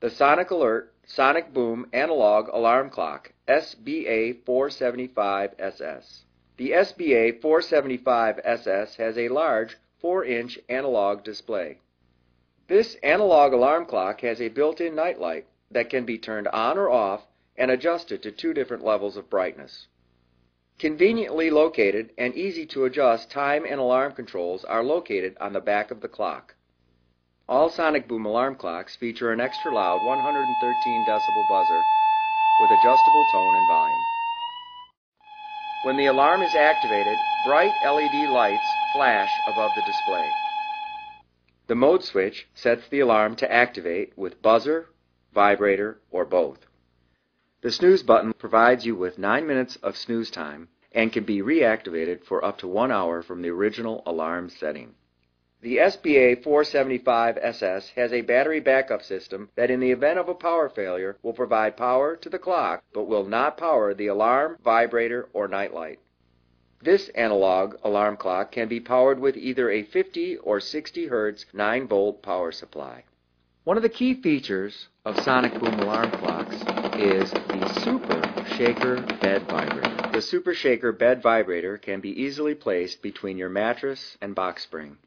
The Sonic Alert Sonic Boom Analog Alarm Clock, SBA 475SS. The SBA 475SS has a large 4-inch analog display. This analog alarm clock has a built-in nightlight that can be turned on or off and adjusted to 2 different levels of brightness. Conveniently located and easy to adjust time and alarm controls are located on the back of the clock. All Sonic Boom alarm clocks feature an extra loud 113 decibel buzzer with adjustable tone and volume. When the alarm is activated, bright LED lights flash above the display. The mode switch sets the alarm to activate with buzzer, vibrator, or both. The snooze button provides you with 9 minutes of snooze time and can be reactivated for up to 1 hour from the original alarm setting. The SBA 475SS has a battery backup system that in the event of a power failure will provide power to the clock but will not power the alarm, vibrator, or nightlight. This analog alarm clock can be powered with either a 50 or 60 Hz 9-volt power supply. One of the key features of Sonic Boom alarm clocks is the Super Shaker Bed Vibrator. The Super Shaker Bed Vibrator can be easily placed between your mattress and box spring.